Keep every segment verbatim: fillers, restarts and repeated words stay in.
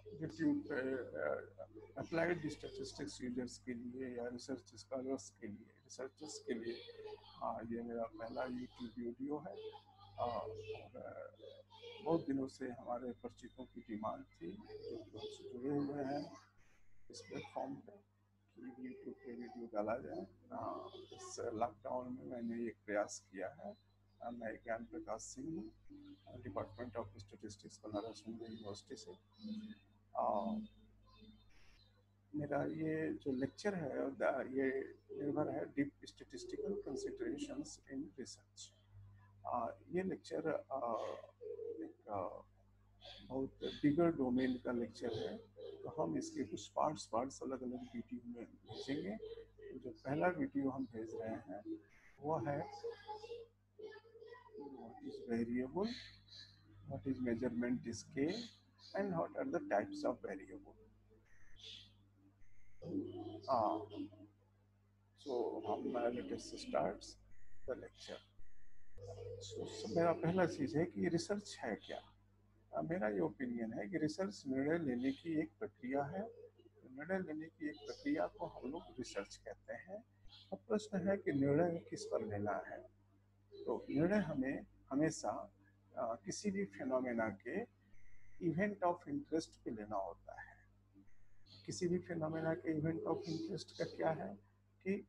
YouTube पे applied statistics users के लिए या रिसर्च स्कॉलर्स के लिए, रिसर्चर्स के लिए आ, ये मेरा पहला यूट्यूब वीडियो है। आ, और आ, बहुत दिनों से हमारे परिचितों की डिमांड थी जो कि हमसे जुड़े हुए हैं इस प्लेटफॉर्म पे कि यूट्यूब पे वीडियो डाला जाए। आ, इस लॉकडाउन में मैंने एक प्रयास किया है। आ, मैं ज्ञान प्रकाश सिंह हूँ, department of statistics Banaras Hindu university से। आ, मेरा ये जो लेक्चर है ये निर्भर है deep statistical considerations in research. ये लेक्चर एक आ, बहुत बिगर डोमेन का लेक्चर है, तो हम इसके कुछ पार्ट्स पार्ट्स अलग अलग वीडियो में भेजेंगे। तो जो पहला वीडियो हम भेज रहे हैं वो है what is variable, what is measurement scale and what are the types of variable. So हम let us start the lecture. So मेरा पहला चीज है कि रिसर्च है क्या। आ, मेरा ये ओपिनियन है कि रिसर्च निर्णय लेने की एक प्रक्रिया है। निर्णय लेने की एक प्रक्रिया को हम लोग रिसर्च कहते हैं। अब प्रश्न है कि निर्णय किस पर लेना है। तो निर्णय हमें हमेशा आ, किसी भी फिनोमेना के इवेंट ऑफ इंटरेस्ट पे लेना होता है। किसी भी फिनोमेना के इवेंट ऑफ इंटरेस्ट का क्या है कि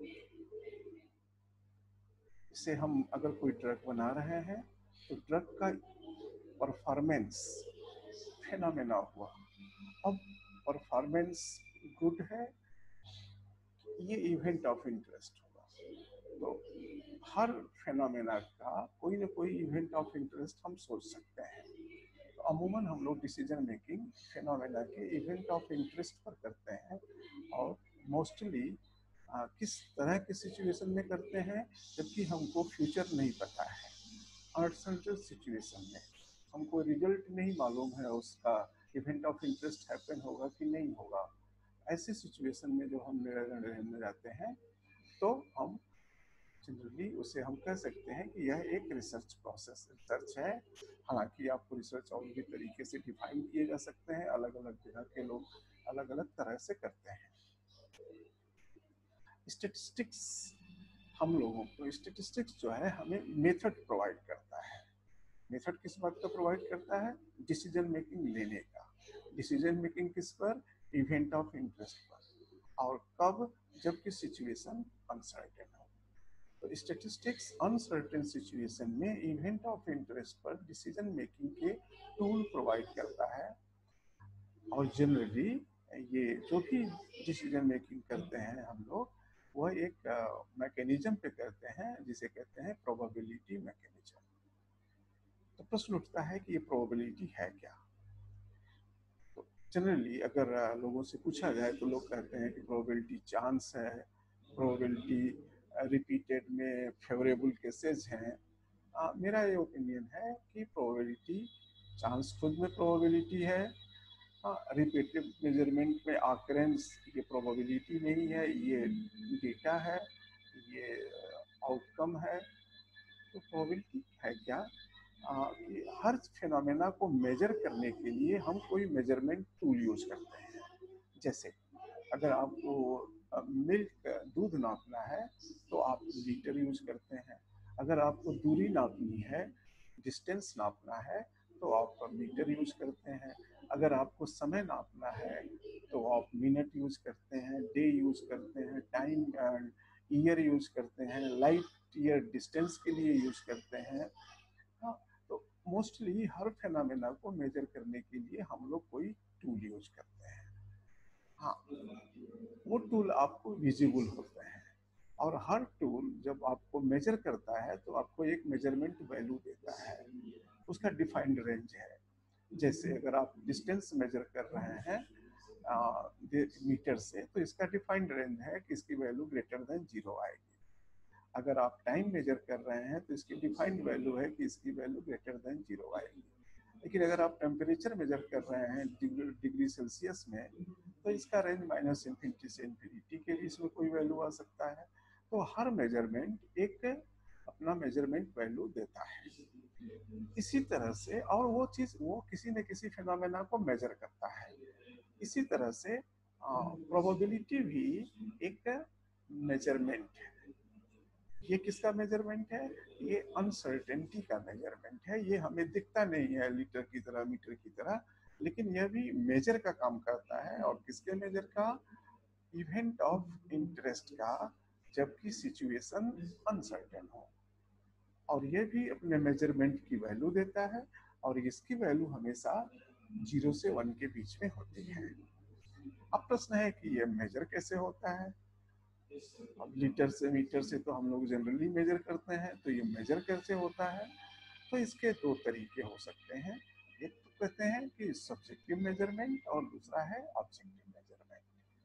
इससे हम अगर कोई ड्रग बना रहे हैं तो ड्रग का परफॉर्मेंस फेनोमेना हुआ। अब परफॉर्मेंस गुड है, ये इवेंट ऑफ इंटरेस्ट होगा। तो हर फेनोमेना का कोई ना कोई इवेंट ऑफ इंटरेस्ट हम सोच सकते हैं। तो अमूमन हम लोग डिसीजन मेकिंग फेनोमेना के इवेंट ऑफ इंटरेस्ट पर करते हैं। और मोस्टली किस तरह के सिचुएशन में करते हैं जबकि हमको फ्यूचर नहीं पता है। अनसर्टेन सिचुएशन में हमको रिजल्ट नहीं मालूम है उसका, इवेंट ऑफ इंटरेस्ट हैपन होगा कि नहीं होगा। ऐसे सिचुएशन में जो हम निर्णय लेने जाते हैं तो हम जनरली उसे हम कह सकते हैं कि यह एक रिसर्च प्रोसेस रिसर्च है। हालांकि आपको रिसर्च और भी तरीके से डिफाइन किए जा सकते हैं, अलग अलग जगह के लोग अलग अलग तरह से करते हैं। स्टेटिस्टिक्स हम लोगों को स्टेटिस्टिक्स जो है हमें मेथड प्रोवाइड करता है। मेथड किस बात का प्रोवाइड करता है? डिसीजन मेकिंग लेने का। डिसीजन मेकिंग किस पर? इवेंट ऑफ इंटरेस्ट पर। और कब? जबकि सिचुएशन अनसर्टेन हो। तो स्टेटिस्टिक्स अनसर्टेन सिचुएशन में इवेंट ऑफ इंटरेस्ट पर डिसीजन मेकिंग के टूल प्रोवाइड करता है। और जनरली ये जो भी डिसीजन मेकिंग करते हैं हम लोग, वह एक मैकेनिज्म पे करते हैं जिसे कहते हैं प्रोबेबिलिटी मैकेनिज्म। तो प्रश्न उठता है कि ये प्रोबेबिलिटी है क्या। तो जनरली अगर लोगों से पूछा जाए तो लोग कहते हैं कि प्रोबेबिलिटी चांस है, प्रोबेबिलिटी रिपीटेड में फेवरेबल केसेस हैं। आ, मेरा ये ओपिनियन है कि प्रोबेबिलिटी चांस खुद में प्रोबेबिलिटी है। हाँ, रिपीटेड मेजरमेंट में ऑकरेंस ये प्रोबेबिलिटी नहीं है, ये डेटा है, ये आउटकम है। तो प्रोबेबिलिटी है क्या? आ, कि हर फिनोमेना को मेजर करने के लिए हम कोई मेजरमेंट टूल यूज करते हैं। जैसे अगर आपको मिल्क दूध नापना है तो आप लीटर यूज करते हैं। अगर आपको दूरी नापनी है, डिस्टेंस नापना है, तो आप मीटर यूज करते हैं। अगर आपको समय नापना है तो आप मिनट यूज करते हैं, डे यूज करते हैं, टाइम ईयर यूज करते हैं, लाइट ईयर डिस्टेंस के लिए यूज करते हैं। हाँ, तो मोस्टली हर फेनोमेना को मेजर करने के लिए हम लोग कोई टूल यूज करते हैं। हाँ, वो टूल आपको विजिबल होते हैं। और हर टूल जब आपको मेजर करता है तो आपको एक मेजरमेंट वैल्यू देता है, उसका डिफाइंड रेंज है। जैसे अगर आप डिस्टेंस मेजर कर रहे हैं मीटर से तो इसका डिफाइंड रेंज है कि इसकी वैल्यू ग्रेटर देन जीरो आएगी। अगर आप टाइम मेजर कर रहे हैं तो इसकी डिफाइंड वैल्यू है कि इसकी वैल्यू ग्रेटर देन जीरो आएगी। लेकिन अगर आप टेम्परेचर मेजर कर रहे हैं डिग्री सेल्सियस में तो इसका रेंज माइनस इन्फिनिटी से इन्फिनिटी के लिए इसमें कोई वैल्यू आ सकता है। तो हर मेजरमेंट एक अपना मेजरमेंट वैल्यू देता है। इसी तरह से, और वो चीज वो किसी न किसी फिनोमेना को मेजर करता है। इसी तरह से प्रोबेबिलिटी भी एक मेजरमेंट है। ये किसका मेजरमेंट है? ये अनसर्टेनिटी का मेजरमेंट है। ये हमें दिखता नहीं है लीटर की तरह, मीटर की तरह, लेकिन यह भी मेजर का काम करता है। और किसके मेजर का? इवेंट ऑफ इंटरेस्ट का, जबकि सिचुएशन अनसर्टेन हो। और ये भी अपने मेजरमेंट की वैल्यू देता है, और इसकी वैल्यू हमेशा जीरो से वन के बीच में होती है। अब प्रश्न है कि ये मेजर कैसे होता है? अब लीटर से, मीटर से तो हम लोग जनरली मेजर करते हैं, तो ये मेजर कैसे होता है? तो इसके दो तरीके हो सकते हैं। एक तो कहते हैं कि सब्जेक्टिव मेजरमेंट, और दूसरा है ऑब्जेक्टिव मेजरमेंट।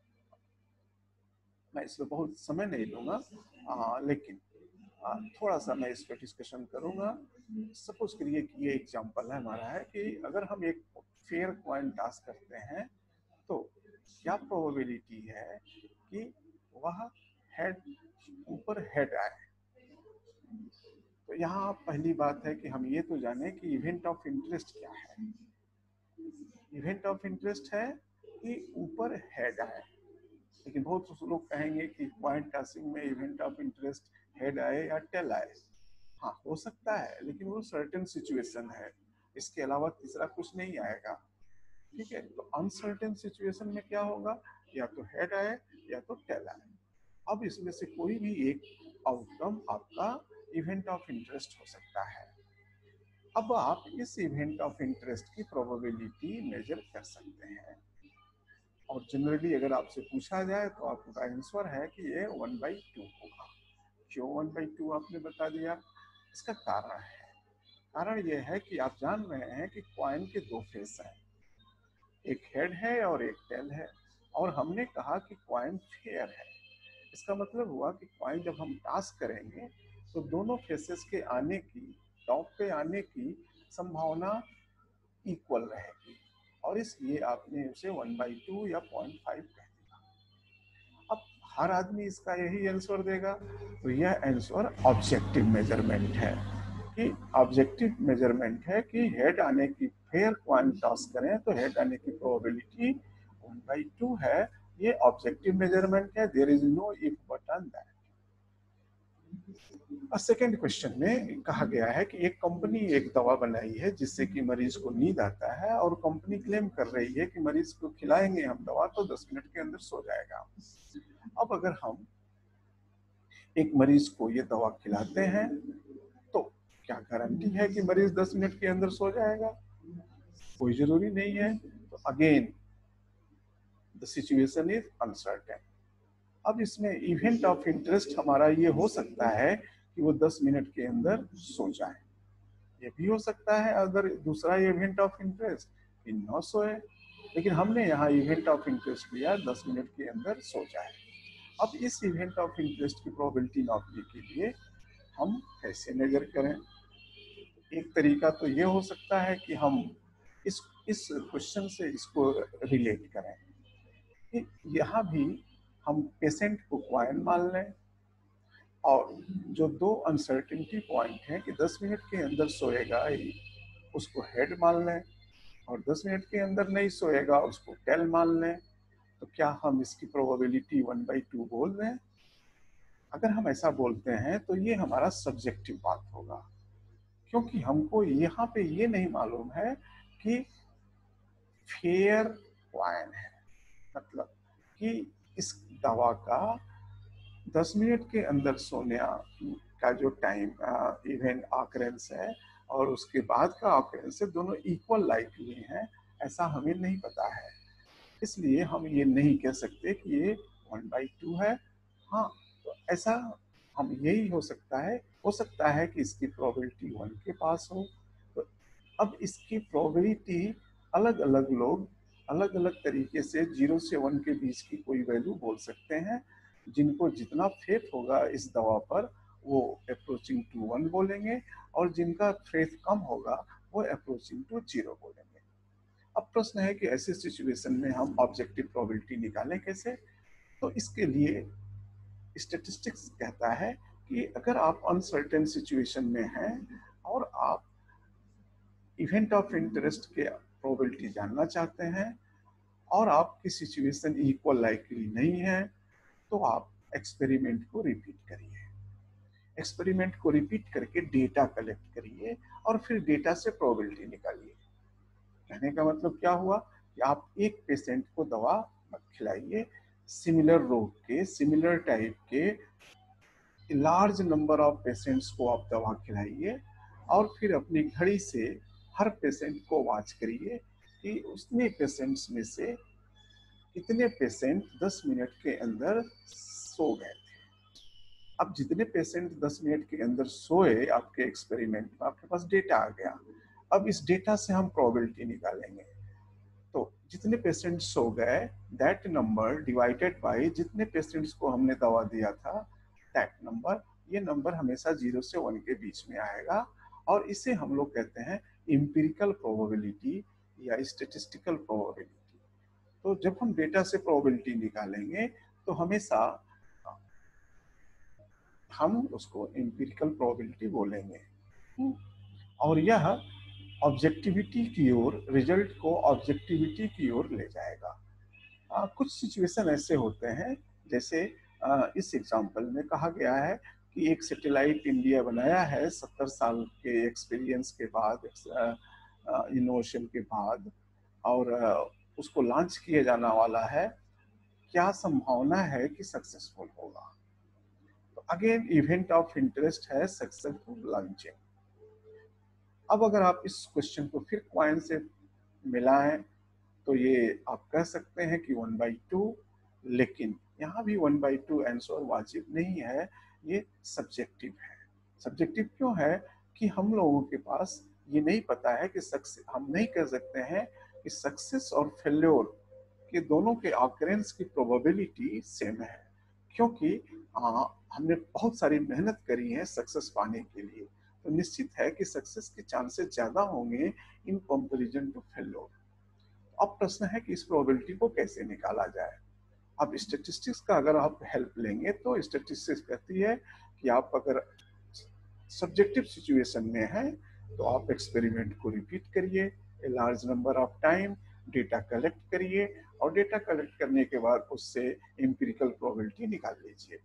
मैं इसमें बहुत समय नहीं लूंगा, आ, लेकिन आ, थोड़ा सा मैं इस पर डिस्कशन करूंगा। सपोज करिए कि ये एग्जांपल है हमारा, है कि अगर हम एक फेयर कॉइन टॉस करते हैं, तो क्या प्रोबेबिलिटी है कि वह हेड, ऊपर हेड आए। तो यहाँ पहली बात है कि हम ये तो जाने कि इवेंट ऑफ इंटरेस्ट क्या है। इवेंट ऑफ इंटरेस्ट है कि ऊपर हेड आए। लेकिन बहुत लोग कहेंगे कि पॉइंट टॉसिंग में इवेंट ऑफ इंटरेस्ट हेड आए या टेल आए। हाँ, हो सकता है, लेकिन वो सर्टेन सिचुएशन है, इसके अलावा तीसरा कुछ नहीं आएगा। ठीक है, तो अनसर्टेन सिचुएशन में क्या होगा? या तो हेड आए या तो टेल आए। अब इसमें से कोई भी एक आउटकम आपका इवेंट ऑफ इंटरेस्ट हो सकता है। अब आप इस इवेंट ऑफ इंटरेस्ट की प्रोबेबिलिटी मेजर कर सकते हैं, और जनरली अगर आपसे पूछा जाए तो आपका आंसर है कि ये वन बाई टू होगा। क्यों वन बाई टू आपने बता दिया? इसका कारण है, कारण यह है कि आप जान रहे हैं कि कॉइन के दो फेस हैं, एक हेड है और एक टेल है, और हमने कहा कि कॉइन फेयर है। इसका मतलब हुआ कि कॉइन जब हम टॉस करेंगे तो दोनों फेसेस के आने की, टॉप पे आने की संभावना इक्वल रहेगी, और इसलिए आपने उसे वन बाई टू या पॉइंट फाइव कह दिया। अब हर आदमी इसका यही आंसर देगा, तो यह आंसर ऑब्जेक्टिव मेजरमेंट है। कि ऑब्जेक्टिव मेजरमेंट है कि हेड आने की, फेयर कॉइन टॉस करें तो हेड आने की प्रोबेबिलिटी वन बाई टू है। ये ऑब्जेक्टिव मेजरमेंट है। There is no if but on that. Second question में कहा गया है कि एक कंपनी एक दवा बनाई है जिससे कि मरीज को नींद आता है, और कंपनी क्लेम कर रही है कि मरीज को खिलाएंगे हम दवा तो दस मिनट के अंदर सो जाएगा। अब अगर हम एक मरीज को ये दवा खिलाते हैं, तो क्या गारंटी है कि मरीज दस मिनट के अंदर सो जाएगा? कोई जरूरी नहीं है। तो again the situation is uncertain. अब इसमें इवेंट ऑफ इंटरेस्ट हमारा ये हो सकता है कि वो दस मिनट के अंदर सो जाए। ये भी हो सकता है अगर दूसरा इवेंट ऑफ इंटरेस्ट कि न सोए, लेकिन हमने यहाँ इवेंट ऑफ इंटरेस्ट लिया दस मिनट के अंदर सो जाए। अब इस इवेंट ऑफ इंटरेस्ट की प्रोबेबिलिटी नापने के लिए हम कैसे मेजर करें? एक तरीका तो ये हो सकता है कि हम इस इस क्वेश्चन से इसको रिलेट करें कि यहाँ भी हम पेशेंट को क्वाइन मान लें, और जो दो अनसर्टेनिटी पॉइंट हैं कि दस मिनट के अंदर सोएगा उसको हेड मान लें, और दस मिनट के अंदर नहीं सोएगा उसको टेल मान लें। तो क्या हम इसकी प्रोबेबिलिटी वन बाई टू बोल रहे हैं? अगर हम ऐसा बोलते हैं तो ये हमारा सब्जेक्टिव बात होगा, क्योंकि हमको यहाँ पे ये नहीं मालूम है कि फेयर क्वाइन है, मतलब कि इस दवा का दस मिनट के अंदर सोने का जो टाइम इवेंट ऑकरेंस है और उसके बाद का ऑकरेंस है, दोनों इक्वल लाइकली हैं, ऐसा हमें नहीं पता है। इसलिए हम ये नहीं कह सकते कि ये वन बाई टू है। हाँ, तो ऐसा हम यही हो सकता है हो सकता है कि इसकी प्रोबेबिलिटी वन के पास हो। तो अब इसकी प्रोबेबिलिटी अलग अलग लोग अलग अलग तरीके से जीरो से वन के बीच की कोई वैल्यू बोल सकते हैं। जिनको जितना फेथ होगा इस दवा पर वो अप्रोचिंग टू वन बोलेंगे, और जिनका फेथ कम होगा वो अप्रोचिंग टू जीरो बोलेंगे। अब प्रश्न है कि ऐसे सिचुएशन में हम ऑब्जेक्टिव प्रोबेबिलिटी निकालें कैसे? तो इसके लिए स्टैटिस्टिक्स कहता है कि अगर आप अनसर्टेन सिचुएशन में हैं और आप इवेंट ऑफ इंटरेस्ट के प्रोबेबिलिटी जानना चाहते हैं और आपकी सिचुएशन इक्वल लाइकली नहीं है, तो आप एक्सपेरिमेंट को रिपीट करिए। एक्सपेरिमेंट को रिपीट करके डेटा कलेक्ट करिए और फिर डेटा से प्रोबेबिलिटी निकालिए। कहने का मतलब क्या हुआ कि आप एक पेशेंट को दवा मत खिलाइए, सिमिलर रोग के, सिमिलर टाइप के लार्ज नंबर ऑफ पेशेंट्स को आप दवा खिलाइए और फिर अपनी घड़ी से हर पेशेंट को वॉच करिए कि उतने पेशेंट्स में से कितने पेशेंट दस मिनट के अंदर सो गए थे। अब जितने पेशेंट दस मिनट के अंदर सोए आपके एक्सपेरिमेंट में, आपके पास डेटा आ गया। अब इस डेटा से हम प्रोबेबिलिटी निकालेंगे। तो जितने पेशेंट सो गए, दैट नंबर डिवाइडेड बाय जितने पेशेंट्स को हमने दवा दिया था, दैट नंबर, ये नंबर हमेशा जीरो से वन के बीच में आएगा और इसे हम लोग कहते हैं एम्पिरिकल प्रोबेबिलिटी या स्टैटिस्टिकल प्रोबेबिलिटी। तो जब हम डेटा से प्रोबेबिलिटी निकालेंगे तो हमेशा हम उसको एम्पिरिकल प्रोबेबिलिटी बोलेंगे और यह ऑब्जेक्टिविटी की ओर, रिजल्ट को ऑब्जेक्टिविटी की ओर ले जाएगा। आ, कुछ सिचुएशन ऐसे होते हैं, जैसे आ, इस एग्जाम्पल में कहा गया है कि एक सैटेलाइट इंडिया बनाया है सत्तर साल के एक्सपीरियंस के बाद, इनोवेशन के बाद, और आ, उसको लॉन्च किया जाना वाला है। क्या संभावना है कि सक्सेसफुल होगा? तो अगेन इवेंट ऑफ इंटरेस्ट है सक्सेसफुल लॉन्चिंग। अब अगर आप इस क्वेश्चन को फिर क्वाइन से मिलाएं तो ये आप कह सकते हैं कि वन बाई टू, लेकिन यहाँ भी वन बाई टू आंसर वाजिब नहीं है, ये सब्जेक्टिव है। सब्जेक्टिव क्यों है? कि हम लोगों के पास ये नहीं पता है कि सक्सेस, हम नहीं कह सकते हैं कि सक्सेस और फेल्योर के दोनों के ऑकरेंस की प्रोबेबिलिटी सेम है, क्योंकि आ, हमने बहुत सारी मेहनत करी है सक्सेस पाने के लिए, तो निश्चित है कि सक्सेस के चांसेस ज्यादा होंगे इन कंपैरिजन टू फेल्योर। अब प्रश्न है कि इस प्रोबेबिलिटी को कैसे निकाला जाए। अब स्टैटिस्टिक्स का अगर आप हेल्प लेंगे तो स्टैटिस्टिक्स कहती है कि आप अगर सब्जेक्टिव सिचुएशन में हैं तो आप एक्सपेरिमेंट को रिपीट करिए a large number of time, data collect करिए और डेटा कलेक्ट करने के बाद उससे एम्पिरिकल प्रोबेबिलिटी निकाल लीजिए।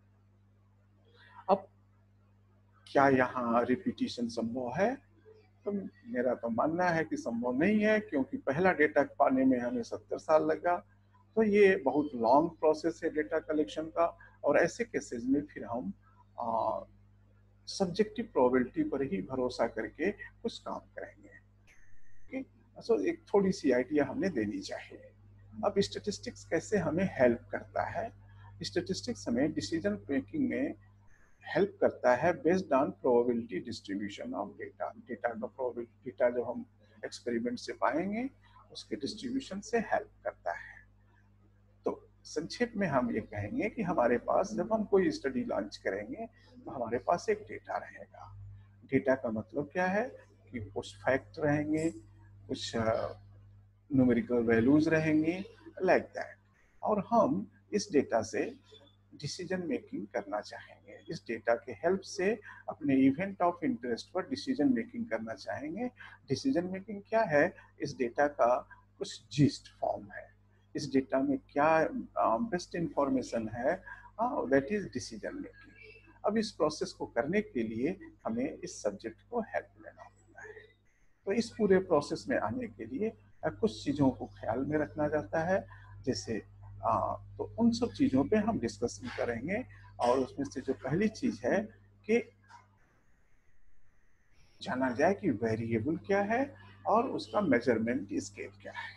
अब क्या यहाँ रिपीटिशन संभव है? तो मेरा तो मानना है कि संभव नहीं है, क्योंकि पहला डेटा पाने में हमें सत्तर साल लगा, तो ये बहुत लॉन्ग प्रोसेस है डेटा कलेक्शन का, और ऐसे केसेस में फिर हम सब्जेक्टिव प्रोबेबिलिटी पर ही भरोसा करके कुछ काम करेंगे। okay? सो so, एक थोड़ी सी आइडिया हमें देनी चाहिए। अब स्टैटिस्टिक्स कैसे हमें हेल्प करता है? स्टैटिस्टिक्स हमें डिसीजन मेकिंग में हेल्प करता है based on probability distribution of data. Data का प्रोबेबिलिटी, डेटा जो हम एक्सपेरिमेंट से पाएंगे उसके डिस्ट्रीब्यूशन से हेल्प करता है। तो संक्षेप में हम ये कहेंगे कि हमारे पास जब हम कोई स्टडी लॉन्च करेंगे तो हमारे पास एक डेटा रहेगा। डेटा का मतलब क्या है कि कुछ फैक्ट रहेंगे, कुछ न्यूमेरिकल वैल्यूज रहेंगे, लाइक दैट, और हम इस डेटा से डिसीजन मेकिंग करना चाहेंगे। इस डेटा के हेल्प से अपने इवेंट ऑफ इंटरेस्ट पर डिसीजन मेकिंग करना चाहेंगे। डिसीजन मेकिंग क्या है? इस डेटा का कुछ जिस्ट फॉर्म है, इस डेटा में क्या बेस्ट इंफॉर्मेशन है, दैट इज डिसीजन मेकिंग। अब इस प्रोसेस को करने के लिए हमें इस सब्जेक्ट को हेल्प लेना होता है। तो इस पूरे प्रोसेस में आने के लिए कुछ चीज़ों को ख्याल में रखना जाता है, जैसे आ, तो उन सब चीज़ों पे हम डिस्कशन करेंगे। और उसमें से जो पहली चीज़ है कि जाना जाए कि वेरिएबल क्या है और उसका मेजरमेंट स्केल क्या है।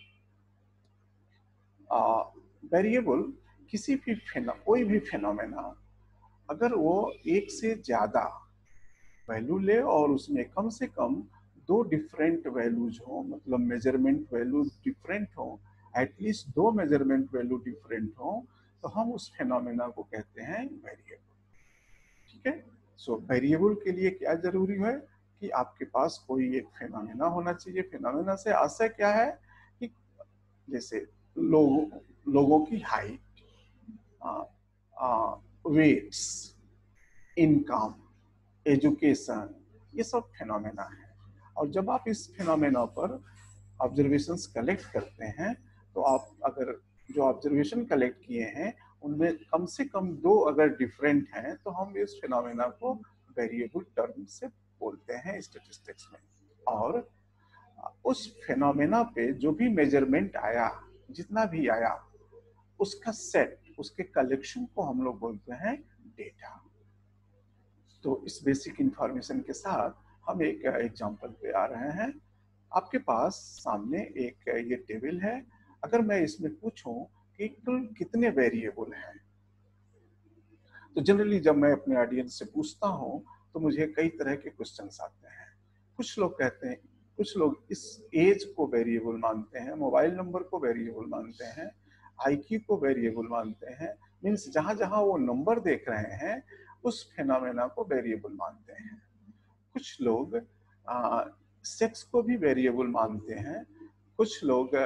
वेरिएबल किसी भी फेनो, कोई भी फेनोमेना अगर वो एक से ज़्यादा वैल्यू ले और उसमें कम से कम दो डिफरेंट वैल्यूज हो, मतलब मेजरमेंट वैल्यूज डिफरेंट हो, एटलीस्ट दो मेजरमेंट वैल्यू डिफरेंट हो, तो हम उस फेनोमेना को कहते हैं वेरिएबल। ठीक है? सो वेरिएबल के लिए क्या जरूरी है कि आपके पास कोई एक फेनोमेना होना चाहिए। फेनोमेना से आशय क्या है कि जैसे लोगों लोगों की हाइट, वेट्स, इनकम, एजुकेशन, ये सब फिनोमेना है। और जब आप इस फिनोमेना पर ऑब्जर्वेशंस कलेक्ट करते हैं तो आप अगर जो ऑब्जर्वेशन कलेक्ट किए हैं उनमें कम से कम दो अगर डिफरेंट हैं तो हम इस फिनोमेना को वेरिएबल टर्म से बोलते हैं स्टैटिस्टिक्स में। और उस फिनोमेना पे जो भी मेजरमेंट आया, जितना भी आया, उसका सेट, उसके कलेक्शन को हम लोग बोलते हैं डेटा। तो इस बेसिक इंफॉर्मेशन के साथ हम एक एग्जांपल पे आ रहे हैं। आपके पास सामने एक ये टेबल है। अगर मैं इसमें पूछूं कि कुल कितने वेरिएबल हैं, तो जनरली जब मैं अपने ऑडियंस से पूछता हूं तो मुझे कई तरह के क्वेश्चंस आते हैं। कुछ लोग कहते हैं, कुछ लोग इस एज को वेरिएबल मानते हैं, मोबाइल नंबर को वेरिएबल मानते हैं, आईक्यू को वेरिएबल मानते हैं। मीन्स जहां जहां वो नंबर देख रहे हैं उस फेनोमेना को वेरिएबल मानते हैं। कुछ लोग सेक्स को भी वेरिएबल मानते हैं, कुछ लोग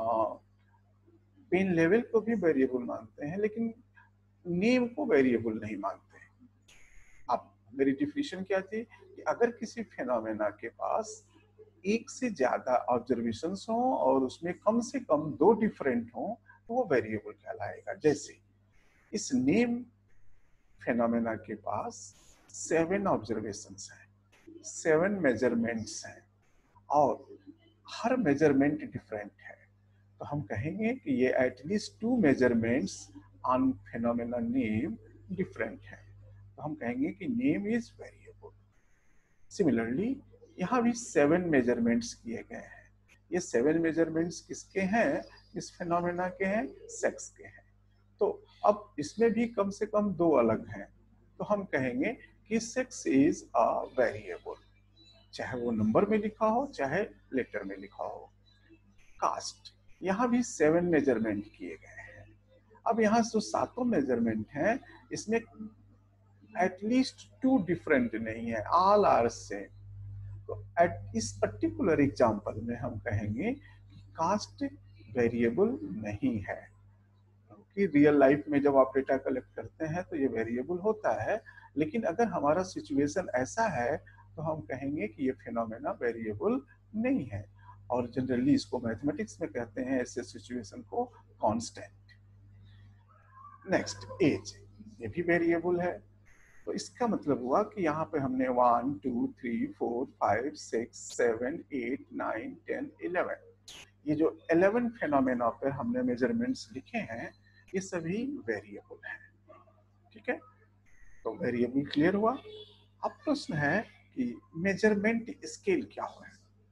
पेन लेवल को भी वेरिएबल मानते हैं, लेकिन नेम को वेरिएबल नहीं मानते। अब मेरी डिफिनेशन क्या थी कि अगर किसी फेनोमेना के पास एक से ज्यादा ऑब्जर्वेशंस हो और उसमें कम से कम दो डिफरेंट हो तो वो वेरिएबल कहलाएगा। जैसे इस नेम फेनोमेना के पास सेवन ऑब्जर्वेशंस हैं, सेवन मेजरमेंट्स हैं और हर मेजरमेंट डिफरेंट है, तो हम कहेंगे कि ये at least two measurements on phenomena name different है, तो हम कहेंगे कि नेम इज वेरिएबल। सिमिलरली यहाँ भी सेवन मेजरमेंट्स किए गए हैं। ये सेवन मेजरमेंट्स किसके हैं? इस फेनोमेना के हैं, सेक्स के हैं। तो अब इसमें भी कम से कम दो अलग हैं, तो हम कहेंगे कि सेक्स इज अ वेरिएबल, चाहे वो नंबर में लिखा हो चाहे लेटर में लिखा हो। कास्ट, यहाँ भी सेवन मेजरमेंट किए गए हैं। अब यहाँ जो सातों मेजरमेंट हैं इसमें एटलीस्ट टू डिफरेंट नहीं है, ऑल आर सेम। तो एट इस पर्टिकुलर एग्जांपल में हम कहेंगे कि कास्ट वेरिएबल नहीं है, क्योंकि रियल लाइफ में जब आप डेटा कलेक्ट करते हैं तो ये वेरिएबल होता है, लेकिन अगर हमारा सिचुएशन ऐसा है तो हम कहेंगे कि ये फिनोमेना वेरिएबल नहीं है। और जनरली इसको मैथमेटिक्स में कहते हैं ऐसे सिचुएशन को कांस्टेंट। नेक्स्ट, एज, ये भी वेरिएबल है। तो इसका मतलब हुआ कि यहाँ पे हमने one two three four five six seven eight nine ten eleven, ये जो इलेवन फेनोमेना पर हमने मेजरमेंट्स लिखे हैं ये सभी वेरिएबल हैं। ठीक है, तो वेरिएबल क्लियर हुआ। अब प्रश्न है कि मेजरमेंट स्केल क्या है।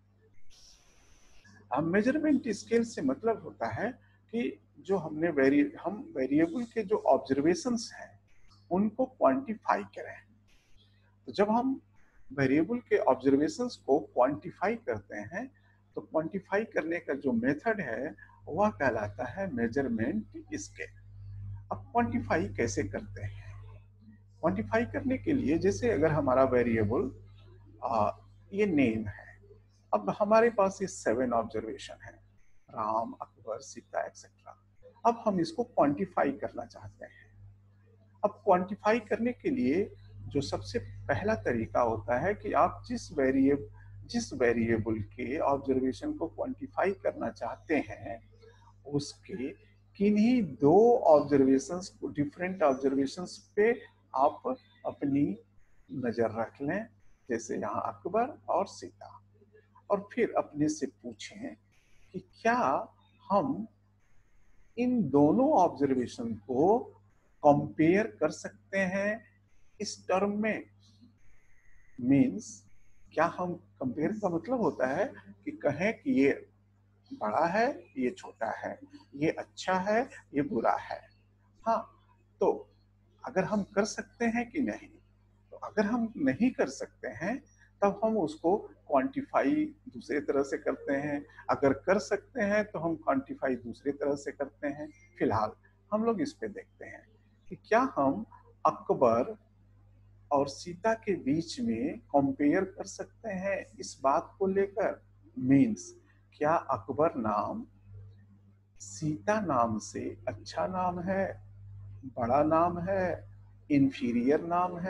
अब मेजरमेंट स्केल से मतलब होता है कि जो हमने वेरी हम वेरिएबल के जो ऑब्जर्वेशंस हैं उनको क्वांटिफाई करें। तो जब हम वेरिएबल के ऑब्जर्वेशंस को क्वांटिफाई करते हैं तो क्वांटिफाई करने का जो मेथड है वह कहलाता है मेजरमेंट स्केल। अब क्वांटिफाई कैसे करते हैं? क्वांटिफाई करने के लिए, जैसे अगर हमारा वेरिएबल ये नेम है, अब हमारे पास ये सेवन ऑब्जर्वेशन है, राम, अकबर, सीता एक्सेट्रा। अब हम इसको क्वांटिफाई करना चाहते हैं। अब क्वांटिफाई करने के लिए जो सबसे पहला तरीका होता है कि आप जिस वेरिएबल जिस वेरिएबल के ऑब्जर्वेशन को क्वांटिफाई करना चाहते हैं उसके किन्हीं दो ऑब्जर्वेशंस को, डिफरेंट ऑब्जर्वेशंस पे आप अपनी नजर रख लें, जैसे यहाँ अकबर और सीता, और फिर अपने से पूछें कि क्या हम इन दोनों ऑब्जर्वेशन को कंपेयर कर सकते हैं इस टर्म में। मीन्स क्या हम कंपेयर का मतलब होता है कि कहें कि ये बड़ा है, ये छोटा है, ये अच्छा है, ये बुरा है। हाँ, तो अगर हम कर सकते हैं कि नहीं, तो अगर हम नहीं कर सकते हैं तब हम उसको क्वांटिफाई दूसरे तरह से करते हैं, अगर कर सकते हैं तो हम क्वांटिफाई दूसरे तरह से करते हैं। फिलहाल हम लोग इस पे देखते हैं कि क्या हम अकबर और सीता के बीच में कंपेयर कर सकते हैं इस बात को लेकर। मीन्स क्या अकबर नाम सीता नाम से अच्छा नाम है, बड़ा नाम है, इंफीरियर नाम है,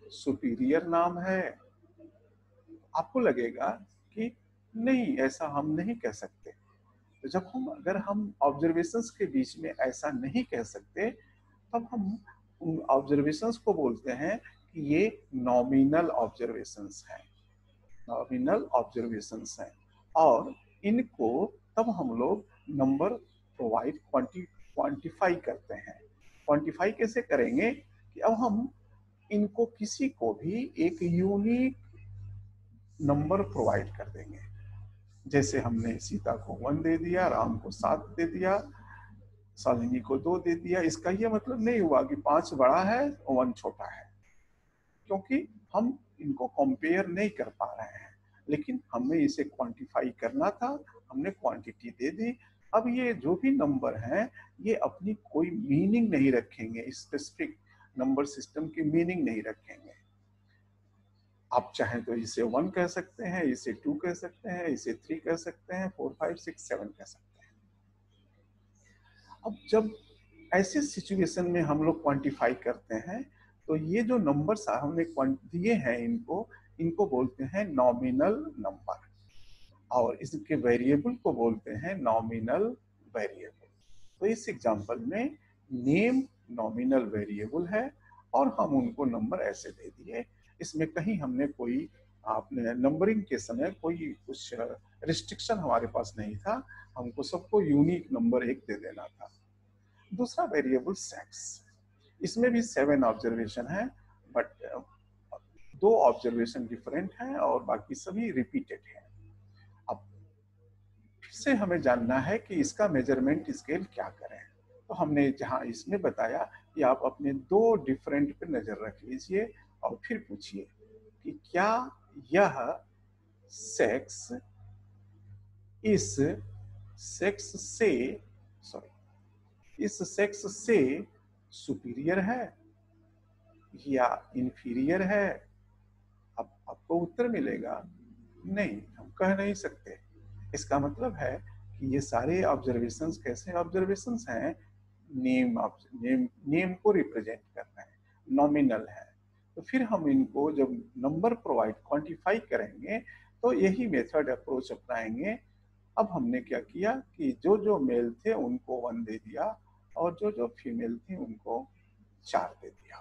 सुपीरियर नाम है। आपको लगेगा कि नहीं, ऐसा हम नहीं कह सकते। तो जब हम अगर हम ऑब्जर्वेशंस के बीच में ऐसा नहीं कह सकते, तब हम उन ऑब्जर्वेशंस को बोलते हैं कि ये नॉमिनल ऑब्जर्वेशंस हैं, नॉमिनल ऑब्जर्वेशंस हैं। और इनको तब हम लोग नंबर प्रोवाइड क्वांटी क्वांटिफाई करते हैं। क्वांटिफाई कैसे करेंगे कि अब हम इनको किसी को भी एक यूनिक नंबर प्रोवाइड कर देंगे। जैसे हमने सीता को वन दे दिया, राम को सात दे दिया, शालिनी को दो दे दिया। इसका यह मतलब नहीं हुआ कि पांच बड़ा है और वन छोटा है, क्योंकि हम इनको कंपेयर नहीं कर पा रहे हैं। लेकिन हमें इसे क्वांटिफाई करना था, हमने क्वांटिटी दे दी। अब ये जो भी नंबर हैं, ये अपनी कोई मीनिंग नहीं रखेंगे, स्पेसिफिक नंबर सिस्टम की मीनिंग नहीं रखेंगे। आप चाहें तो इसे वन कह सकते हैं, इसे टू कह सकते हैं, इसे थ्री कह सकते हैं, फोर फाइव सिक्स सेवन कह सकते हैं। अब जब ऐसे सिचुएशन में हम लोग क्वांटिफाई करते हैं, तो ये जो नंबर्स हमने दिए हैं, इनको इनको बोलते हैं नॉमिनल नंबर, और इसके वेरिएबल को बोलते हैं नॉमिनल वेरिएबल। तो इस एग्जांपल में नेम नॉमिनल वेरिएबल है और हम उनको नंबर ऐसे दे दिए। इसमें कहीं हमने कोई आपने नंबरिंग के समय कोई कुछ रिस्ट्रिक्शन हमारे पास नहीं था, हमको सबको यूनिक नंबर एक दे देना था। दूसरा वेरिएबल सेक्स, इसमें भी सेवन ऑब्जर्वेशन है, बट दो ऑब्जर्वेशन डिफरेंट हैं और बाकी सभी रिपीटेड हैं। अब फिर से हमें जानना है कि इसका मेजरमेंट स्केल क्या करें। तो हमने जहां इसमें बताया कि आप अपने दो डिफरेंट पे नजर रख लीजिए और फिर पूछिए कि क्या यह सेक्स इस सेक्स से सॉरी इस सेक्स से सुपीरियर है या इंफीरियर है। अब आपको उत्तर मिलेगा नहीं, हम कह नहीं सकते। इसका मतलब है कि ये सारे ऑब्जर्वेशंस कैसे ऑब्जर्वेशंस हैं, नेम नेम नेम को रिप्रेजेंट कर रहे हैं, नॉमिनल है। तो फिर हम इनको जब नंबर प्रोवाइड क्वांटिफाई करेंगे तो यही मेथड अप्रोच अपनाएंगे। अब हमने क्या किया कि जो जो मेल थे उनको वन दे दिया और जो जो फीमेल थी उनको चार दे दिया।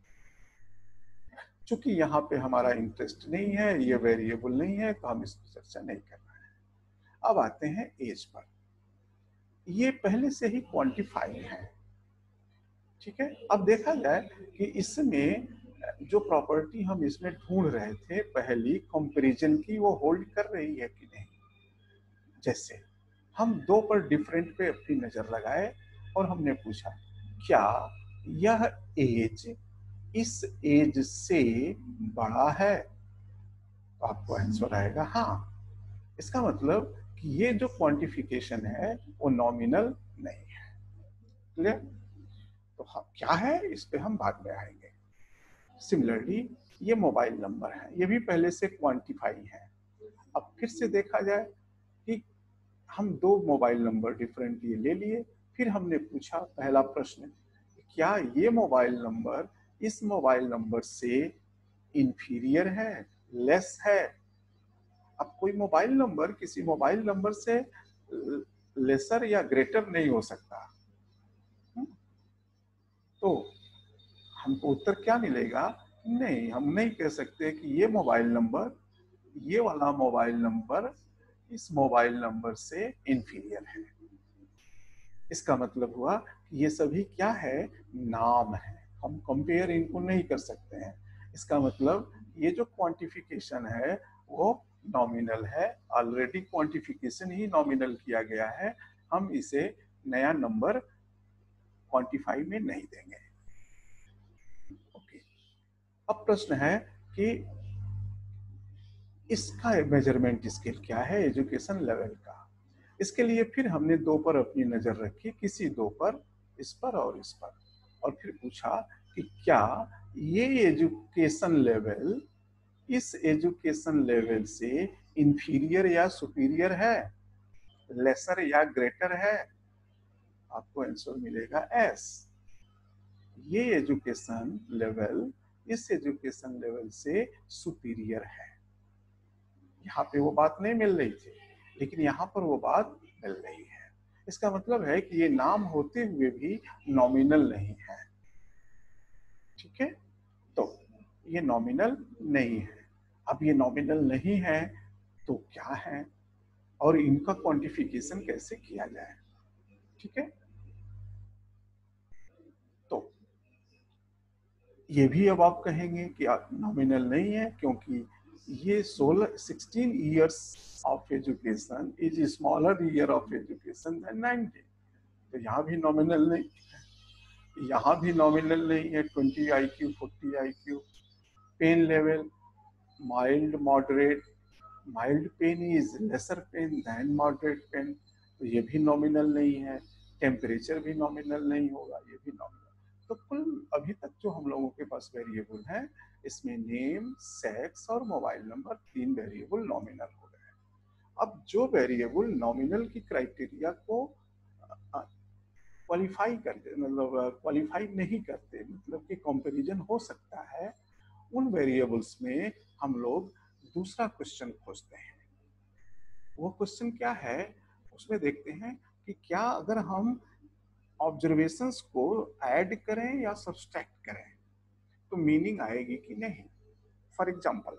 चूंकि यहाँ पे हमारा इंटरेस्ट नहीं है, ये वेरिएबल नहीं है, तो हम इसकी चर्चा नहीं कर रहे हैं। अब आते हैं एज पर। ये पहले से ही क्वांटिफाइड है, ठीक है। अब देखा जाए कि इसमें जो प्रॉपर्टी हम इसमें ढूंढ रहे थे पहली कंपैरिजन की, वो होल्ड कर रही है कि नहीं। जैसे हम दो पर डिफरेंट पे अपनी नजर लगाए और हमने पूछा क्या यह एज इस एज से बड़ा है, तो आपको आंसर आएगा हाँ। इसका मतलब कि ये जो क्वांटिफिकेशन है वो नॉमिनल नहीं है। क्लियर? तो हाँ, क्या है इस पे हम बाद में आएंगे। सिमिलरली ये मोबाइल नंबर है, ये भी पहले से क्वांटिफाई है। अब फिर से देखा जाए कि हम दो मोबाइल नंबर डिफरेंट ये ले लिए, फिर हमने पूछा पहला प्रश्न, क्या ये मोबाइल नंबर इस मोबाइल नंबर से इंफीरियर है, लेस है। अब कोई मोबाइल नंबर किसी मोबाइल नंबर से लेसर या ग्रेटर नहीं हो सकता। तो हमको उत्तर क्या मिलेगा, नहीं, हम नहीं कह सकते कि ये मोबाइल नंबर ये वाला मोबाइल नंबर इस मोबाइल नंबर से इंफीरियर है। इसका मतलब हुआ कि ये सभी क्या है, नाम है, हम कंपेयर इनको नहीं कर सकते हैं। इसका मतलब ये जो क्वांटिफिकेशन है वो नॉमिनल है, ऑलरेडी क्वांटिफिकेशन ही नॉमिनल किया गया है, हम इसे नया नंबर क्वांटिफाई में नहीं देंगे। ओके, अब प्रश्न है कि इसका मेजरमेंट स्केल क्या है एजुकेशन लेवल का। इसके लिए फिर हमने दो पर अपनी नजर रखी, किसी दो पर, इस पर और इस पर, और फिर पूछा कि क्या ये एजुकेशन लेवल इस एजुकेशन लेवल से इंफीरियर या सुपीरियर है, लेसर या ग्रेटर है। आपको आंसर मिलेगा एस। ये एजुकेशन लेवल इस एजुकेशन लेवल से सुपीरियर है। यहाँ पे वो बात नहीं मिल रही थी, लेकिन यहाँ पर वो बात मिल रही है। इसका मतलब है कि ये नाम होते हुए भी नॉमिनल नहीं है। ठीक है, तो ये नॉमिनल नहीं है। अब ये नॉमिनल नहीं है तो क्या है और इनका क्वांटिफिकेशन कैसे किया जाए? ठीक है, तो ये भी अब आप कहेंगे कि नॉमिनल नहीं है क्योंकि ये सोलह sixteen years of education is smaller year of education than nineteen. तो यहाँ भी नॉमिनल नहीं, यहाँ भी नॉमिनल नहीं है। Twenty I Q, forty I Q, pain level mild moderate, mild pain is lesser pain than moderate pain, तो ये भी नॉमिनल नहीं है। टेम्परेचर भी नॉमिनल नहीं होगा, ये भी नॉमिनल। तो कुल अभी तक जो हम लोगों के पास वेरिएबल है, इसमें नेम, सेक्स और मोबाइल नंबर, तीन वेरिएबल नॉमिनल हो गए। अब जो वेरिएबल नॉमिनल की क्राइटेरिया को क्वालिफाई करते, मतलब क्वालिफाई नहीं करते, मतलब कि कंपैरिजन हो सकता है, उन वेरिएबल्स में हम लोग दूसरा क्वेश्चन खोजते हैं। वो क्वेश्चन क्या है, उसमें देखते हैं कि क्या अगर हम ऑब्जर्वेशंस को ऐड करें या सब्सट्रैक्ट करें तो मीनिंग आएगी कि नहीं। फॉर एग्जांपल,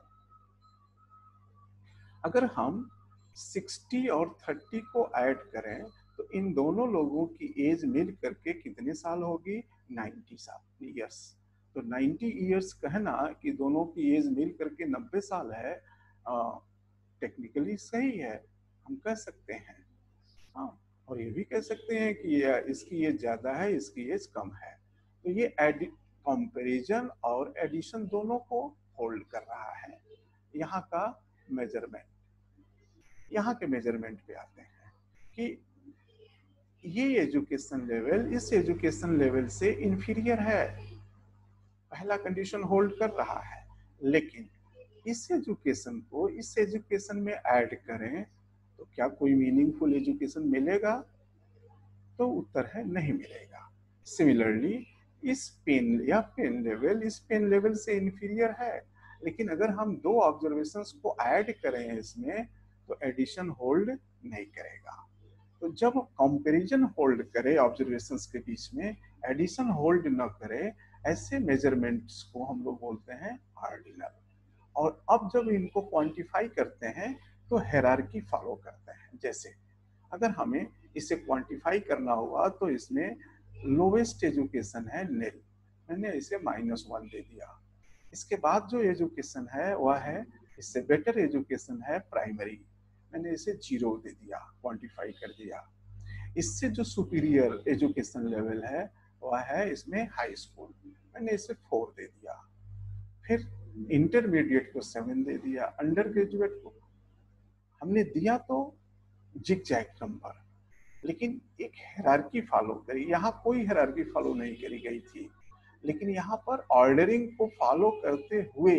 अगर हम सिक्सटी और थर्टी को ऐड करें तो इन दोनों लोगों की एज मिल करके कितने साल होगी? नाइन्टी साल ईयर्स। तो नाइन्टी ईयर्स कहना कि दोनों की एज मिल करके नब्बे साल है, टेक्निकली सही है, हम कह सकते हैं। हाँ, और ये भी कह सकते हैं कि ये इसकी एज ज्यादा है, इसकी एज कम है। तो ये कंपैरिजन और एडिशन दोनों को होल्ड कर रहा है। यहाँ का मेजरमेंट, यहाँ के मेजरमेंट पे आते हैं कि ये एजुकेशन लेवल इस एजुकेशन लेवल से इंफीरियर है, पहला कंडीशन होल्ड कर रहा है। लेकिन इस एजुकेशन को इस एजुकेशन में ऐड करें तो क्या कोई मीनिंगफुल एजुकेशन मिलेगा? तो उत्तर है नहीं मिलेगा। सिमिलरली इस पेन या पेन लेवल इस पेन लेवल से इंफीरियर है, लेकिन अगर हम दो ऑब्जर्वेशंस को ऐड करें इसमें तो एडिशन होल्ड नहीं करेगा। तो जब कंपैरिजन होल्ड करे ऑब्जर्वेशंस के बीच में, एडिशन होल्ड न करे, ऐसे मेजरमेंट्स को हम लोग बोलते हैं ऑर्डिनल। और अब जब इनको क्वांटिफाई करते हैं तो हायरार्की फॉलो करते हैं। जैसे अगर हमें इसे क्वांटिफाई करना हुआ तो इसमें लोवेस्ट एजुकेशन है नील, मैंने इसे माइनस वन दे दिया। इसके बाद जो एजुकेशन है वह है, इससे बेटर एजुकेशन है प्राइमरी, मैंने इसे जीरो दे दिया, क्वांटिफाई कर दिया। इससे जो सुपीरियर एजुकेशन लेवल है वह है इसमें हाई स्कूल, मैंने इसे फोर दे दिया। फिर इंटरमीडिएट को सेवन दे दिया, अंडर ग्रेजुएट को हमने दिया तो जिग जैग नंबर, लेकिन एक हायरार्की फॉलो करी। यहाँ कोई हायरार्की फॉलो नहीं करी गई थी, लेकिन यहाँ पर ऑर्डरिंग को फॉलो करते हुए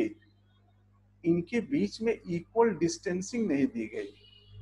इनके बीच में इक्वल डिस्टेंसिंग नहीं दी गई,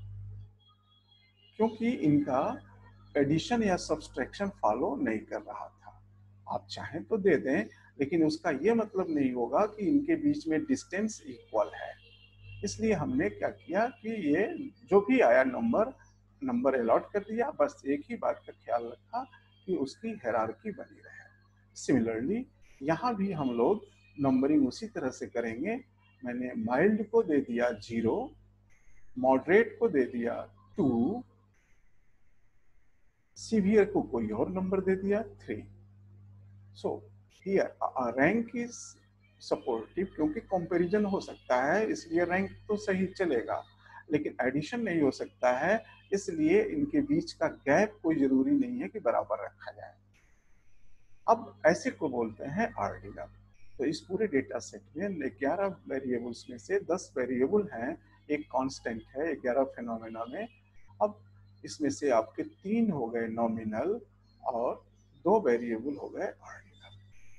क्योंकि इनका एडिशन या सब्सट्रैक्शन फॉलो नहीं कर रहा था। आप चाहें तो दे दें, लेकिन उसका ये मतलब नहीं होगा कि इनके बीच में डिस्टेंस इक्वल है। इसलिए हमने क्या किया कि ये जो भी आया नंबर नंबर अलॉट कर दिया। बस एक ही बात का ख्याल रखा कि उसकी हायरार्की बनी रहे। सिमिलरली यहाँ भी हम लोग नंबरिंग उसी तरह से करेंगे। मैंने माइल्ड को दे दिया जीरो, मॉडरेट को दे दिया टू, सीवियर को कोई और नंबर दे दिया three. So here rank is supportive, क्योंकि कंपैरिजन हो सकता है इसलिए रैंक तो सही चलेगा, लेकिन एडिशन नहीं हो सकता है, इसलिए इनके बीच का गैप कोई जरूरी नहीं है कि बराबर रखा जाए। अब ऐसे को बोलते हैं ऑर्डिनल। तो इस पूरे डेटा सेट में ग्यारह वेरिएबल्स में से दस वेरिएबल हैं, एक कांस्टेंट है ग्यारह फिनोमेना में। अब इसमें से आपके तीन हो गए नॉमिनल और दो वेरिएबल हो गए ऑर्डिनल।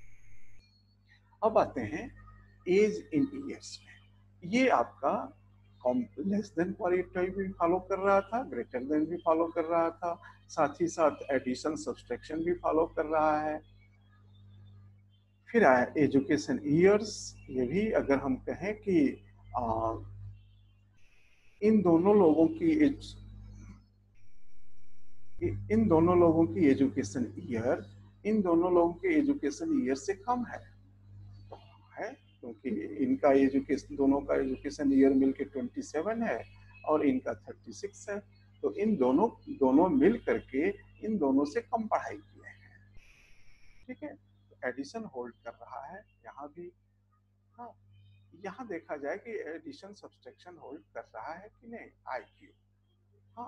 अब आते हैं एज इन ईयर्स में। ये आपका लेस देन क्वालिटी भी फॉलो कर रहा था, ग्रेटर देन भी फॉलो कर रहा था, साथ ही साथ एडिशन सब्सट्रैक्शन भी फॉलो कर रहा है। फिर आया एजुकेशन ईयर्स। ये भी अगर हम कहें कि आ, इन दोनों लोगों की एज, इन दोनों लोगों की एजुकेशन ईयर इन दोनों लोगों के एजुकेशन ईयर से कम है, तो है क्योंकि इनका एजुकेशन, दोनों का एजुकेशन ईयर मिलके सत्ताईस है और इनका छत्तीस है, तो इन दोनों दोनों मिल करके इन दोनों से कम पढ़ाई किए हैं। ठीक है, तो एडिशन होल्ड कर रहा है यहाँ भी। हाँ, यहाँ देखा जाए कि एडिशन सब्सट्रैक्शन होल्ड कर रहा है कि नहीं, आईक्यू। हाँ,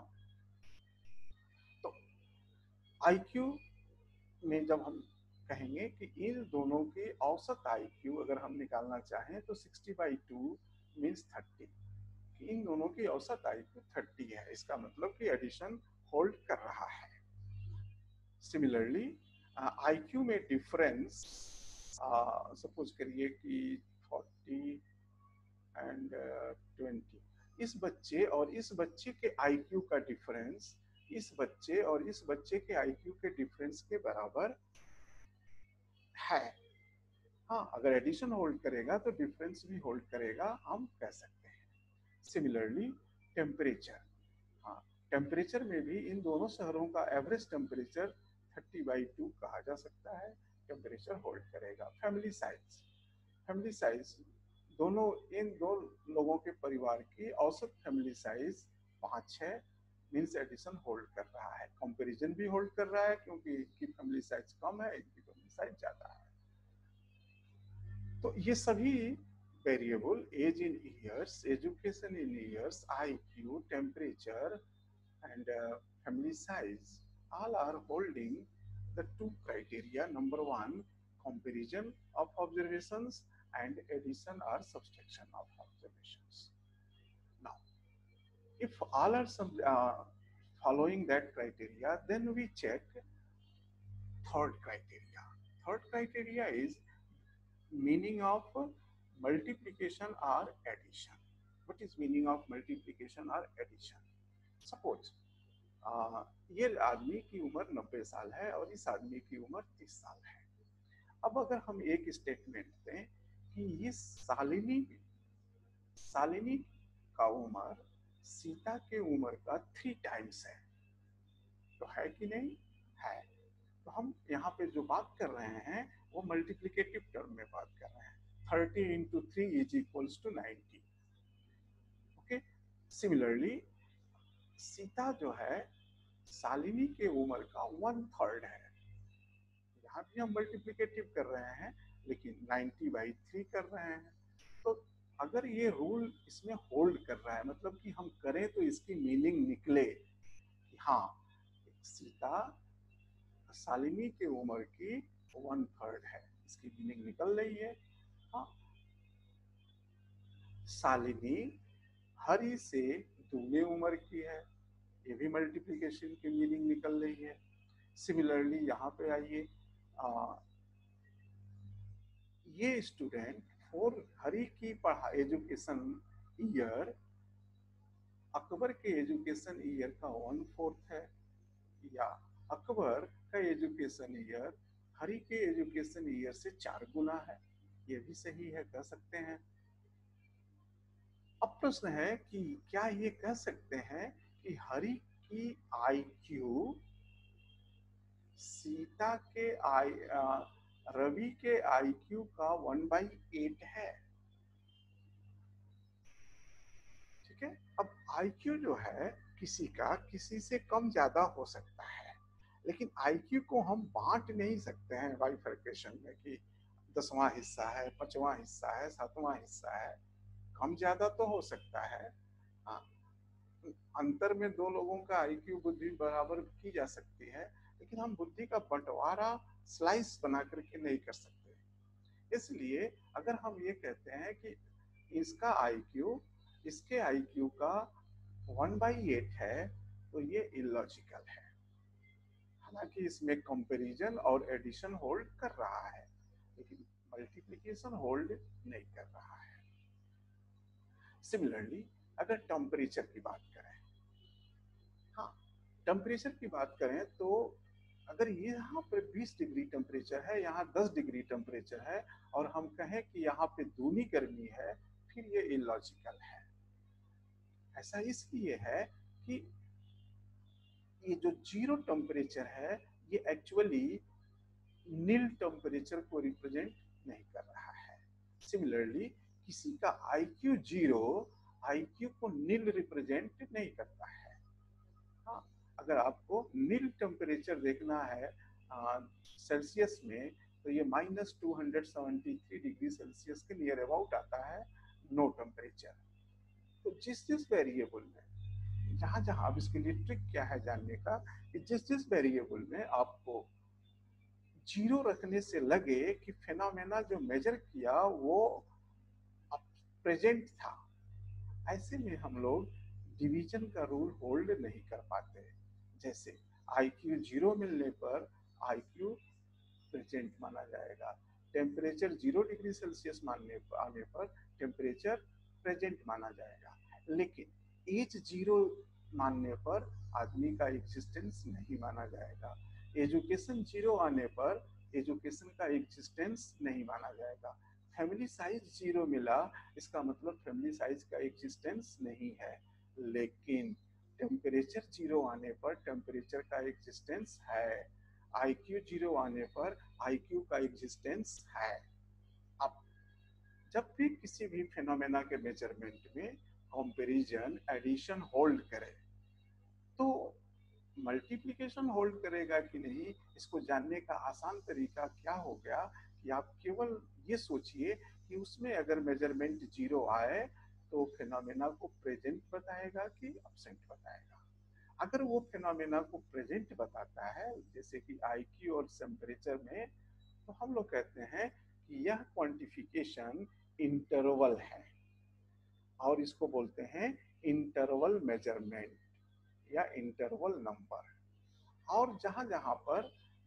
तो आईक्यू में जब हम कहेंगे कि इन दोनों की औसत आईक्यू अगर हम निकालना चाहें तो साठ बाई टू मीन्स तीस, इन दोनों की औसत आईक्यू तीस है, इसका मतलब कि एडिशन होल्ड कर रहा है। सिमिलरली आईक्यू में डिफरेंस, सपोज करिए कि चालीस एंड ट्वेंटी, इस बच्चे और इस बच्चे के आईक्यू का डिफरेंस इस बच्चे और इस बच्चे के आईक्यू के डिफरेंस के बराबर है। हाँ, अगर एडिशन होल्ड करेगा तो डिफरेंस भी होल्ड करेगा, हम कह सकते हैं। सिमिलरली टेम्परेचर, हाँ, टेम्परेचर में भी इन दोनों शहरों का एवरेज टेम्परेचर तीस बाई टू कहा जा सकता है, टेम्परेचर होल्ड करेगा। फैमिली साइज, फैमिली साइज दोनों इन दो लोगों के परिवार की औसत फैमिली साइज पाँच है, मीन्स एडिशन होल्ड कर रहा है। कंपैरिजन भी होल्ड कर रहा है क्योंकि इनकी फैमिली साइज कम है, इनकी फैमिली साइज ज्यादा है। तो ये सभी variable, age in years, education in years, IQ, temperature and uh, family size, all are holding the two criteria. Number one, comparison of observations, and addition or subtraction of observations. Now, if all are some, uh, following that criteria, then we check third criteria. Third criteria is meaning of multiplication or addition. What is meaning of multiplication or addition? Suppose आ, ये आदमी की उम्र नब्बे साल है और इस आदमी की उम्र तीस साल है। अब अगर हम एक स्टेटमेंट दें कि ये शालिनी शालिनी का उम्र सीता के उम्र का थ्री टाइम्स है, तो है कि नहीं, है। तो हम यहाँ पे जो बात कर रहे हैं वो मल्टीप्लिकेटिव टर्म में बात कर रहे हैं। Thirty into three is equals to ninety. Okay, similarly Sita जो है शालिनी के उम्र का वन थर्ड है, यहाँ भी हम मल्टीप्लिकेटिव कर रहे हैं लेकिन नाइनटी बाई थ्री कर रहे हैं। तो अगर ये रूल इसमें होल्ड कर रहा है, मतलब कि हम करें तो इसकी मीनिंग निकले कि हाँ, सीता शालिनी के उम्र की वन थर्ड है, इसकी मीनिंग निकल रही है। हाँ, शालिनी हरि से दूने उम्र की है, ये भी मल्टीप्लिकेशन की मीनिंग निकल रही है। सिमिलरली यहाँ पे आइए, ये स्टूडेंट फॉर हरि की पढ़ा एजुकेशन ईयर अकबर के एजुकेशन ईयर का वन फोर्थ है, या अकबर का एजुकेशन ईयर हरि के एजुकेशन ईयर से चार गुना है, ये भी सही है, कह सकते हैं। अब प्रश्न है कि क्या ये कह सकते हैं कि हरि की आईक्यू सीता के आई रवि के आईक्यू का वन बाई एट है? ठीक है, अब आईक्यू जो है किसी का किसी से कम ज्यादा हो सकता है, लेकिन आईक्यू को हम बांट नहीं सकते हैं बाइफरकेशन में कि दसवां हिस्सा है, पांचवा हिस्सा है, सातवां हिस्सा है। कम ज्यादा तो हो सकता है, हाँ, अंतर में दो लोगों का आईक्यू बुद्धि बराबर की जा सकती है, लेकिन हम बुद्धि का बंटवारा स्लाइस बना करके नहीं कर सकते। इसलिए अगर हम ये कहते हैं कि इसका आईक्यू इसके आईक्यू का वन बाई एट है, तो ये इलॉजिकल है। हालांकि इसमें कंपैरिजन और एडिशन होल्ड कर रहा है, लेकिन मल्टीप्लिकेशन होल्ड नहीं कर रहा है। सिमिलरली अगर टेम्परेचर की बात करें, हाँ, टेम्परेचर की बात करें तो अगर ये यहाँ पे बीस डिग्री टेम्परेचर है, यहाँ दस डिग्री टेम्परेचर है, और हम कहें कि यहाँ पे दूनी गर्मी है, फिर ये इलॉजिकल है। ऐसा इसलिए है कि ये जो जीरो टेम्परेचर है, ये एक्चुअली नील टेम्परेचर को रिप्रेजेंट नहीं कर रहा है। सिमिलरली किसी का आईक्यू जीरो आईक्यू को नील रिप्रेजेंट नहीं करता है। हाँ, अगर आपको नील टेम्परेचर देखना है सेल्सियस में, तो ये minus two hundred seventy three degree Celsius के नियर अबाउट आता है नो टेम्परेचर। तो जिस जिस वेरिएबल में, जहां जहां, अब इसके लिए ट्रिक क्या है जानने का, कि जिस जिस वेरिएबल में आपको जीरो रखने से लगे कि फेनोमेना जो मेजर किया वो प्रेजेंट था, ऐसे में हम लोग डिवीजन का रूल होल्ड नहीं कर पाते। जैसे आईक्यू जीरो मिलने पर आईक्यू प्रेजेंट माना जाएगा, टेम्परेचर जीरो डिग्री सेल्सियस मानने आने पर टेम्परेचर प्रेजेंट माना जाएगा, लेकिन एज जीरो मानने पर आदमी का एग्जिस्टेंस नहीं माना जाएगा। एजुकेशन जीरो आने पर एजुकेशन का एग्जिस्टेंस नहीं माना जाएगा। फैमिली साइज जीरो मिला, इसका मतलब फैमिली साइज का एग्जिस्टेंस नहीं है, लेकिन टेम्परेचर जीरो आने पर टेम्परेचर का एग्जिस्टेंस है। आईक्यू जीरो आने पर आईक्यू का एग्जिस्टेंस है। अब जब भी किसी भी फेनोमेना के मेजरमेंट में कंपैरिजन एडिशन होल्ड करे, तो मल्टीप्लिकेशन होल्ड करेगा कि नहीं, इसको जानने का आसान तरीका क्या हो गया कि आप केवल ये सोचिए कि उसमें अगर मेजरमेंट जीरो आए तो फेनोमेना को प्रेजेंट बताएगा कि अब्सेंट बताएगा। अगर वो फेनोमेना को प्रेजेंट बताता है, जैसे कि आईक्यू और टेम्परेचर में, तो हम लोग कहते हैं कि यह क्वांटिफिकेशन इंटरवल है, और इसको बोलते हैं इंटरवल मेजरमेंट या इंटरवल नंबर। और जहां जहां पर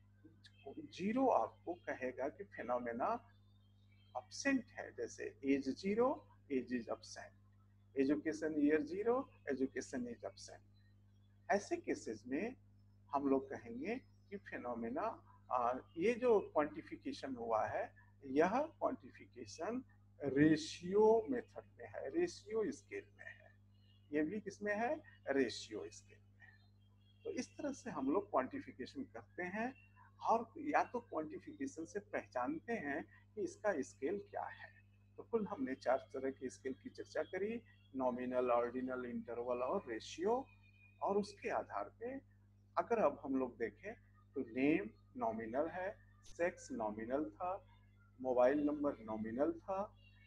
जीरो आपको कहेगा कि फेनोमेना अब्सेंट है, जैसे age zero, age is absent, education year zero, education is absent, ऐसे केसेस में हम लोग कहेंगे कि फेनोमेना, ये जो क्वांटिफिकेशन हुआ है, यह क्वांटिफिकेशन रेशियो मेथड में है, रेशियो स्केल में है। ये भी किसमें है? रेशियो स्केल में है। तो इस तरह से हम लोग क्वांटिफिकेशन करते हैं, और या तो क्वांटिफिकेशन से पहचानते हैं कि इसका स्केल क्या है। तो कुल हमने चार तरह के स्केल की चर्चा करी, नॉमिनल, ऑर्डिनल, इंटरवल और रेशियो। और उसके आधार पे अगर अब हम लोग देखें तो नेम नॉमिनल है, सेक्स नॉमिनल था, मोबाइल नंबर नॉमिनल था,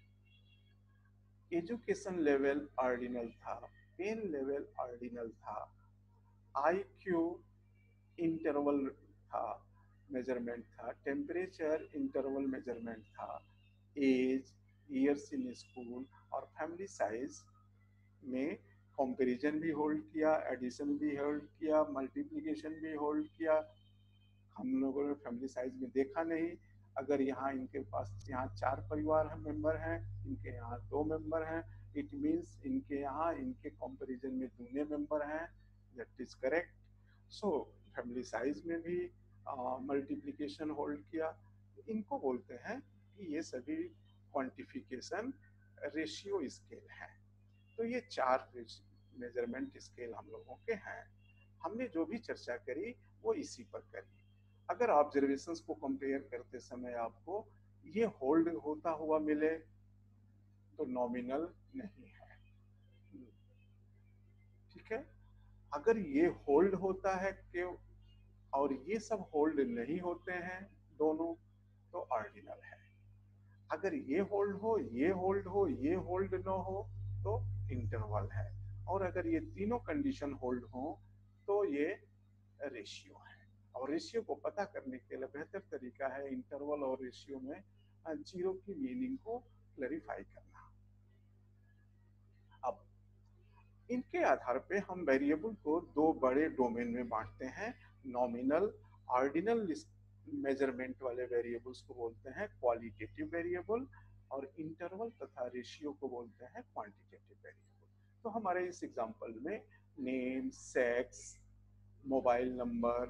एजुकेशन लेवल ऑर्डिनल था, पेन लेवल ऑर्डिनल था, आईक्यू इंटरवल था, मेजरमेंट था, टेम्परेचर इंटरवल मेजरमेंट था, एज, ईयर्स इन स्कूल और फैमिली साइज में कंपैरिजन भी होल्ड किया, एडिशन भी होल्ड किया, मल्टीप्लिकेशन भी होल्ड किया। हम लोगों ने फैमिली साइज में देखा नहीं, अगर यहाँ इनके पास यहाँ चार परिवार मेंबर हैं, इनके यहाँ दो मेंबर हैं, इट मीन्स इनके यहाँ इनके कंपैरिजन में दूने मेंबर हैं, that is correct. So family size में भी मल्टीप्लिकेशन होल्ड किया। इनको बोलते हैं कि ये सभी क्वांटिफिकेशन रेशियो स्केल है। तो ये चार मेजरमेंट स्केल हम लोगों के हैं। हमने जो भी चर्चा करी वो इसी पर करी। अगर ऑब्जर्वेशंस को कंपेयर करते समय आपको ये होल्ड होता हुआ मिले तो नॉमिनल नहीं है, ठीक है। अगर ये होल्ड होता है कि और ये सब होल्ड नहीं होते हैं दोनों, तो ऑर्डिनल है। अगर ये होल्ड हो, ये होल्ड हो, ये होल्ड न हो, तो इंटरवल है। और अगर ये तीनों कंडीशन होल्ड हो तो ये रेशियो है। और रेशियो को पता करने के लिए बेहतर तरीका है इंटरवल और रेशियो में जीरो की मीनिंग को क्लैरिफाई करना। अब इनके आधार पे हम वेरिएबल को दो बड़े डोमेन में बांटते हैं। नॉमिनल, ऑर्डिनल मेजरमेंट वाले वेरिएबल्स को बोलते हैं क्वालिटेटिव वेरिएबल, और इंटरवल तथा रेशियो को बोलते हैं क्वांटिटेटिव वेरिएबल। तो हमारे इस एग्जांपल में name, sex, mobile number,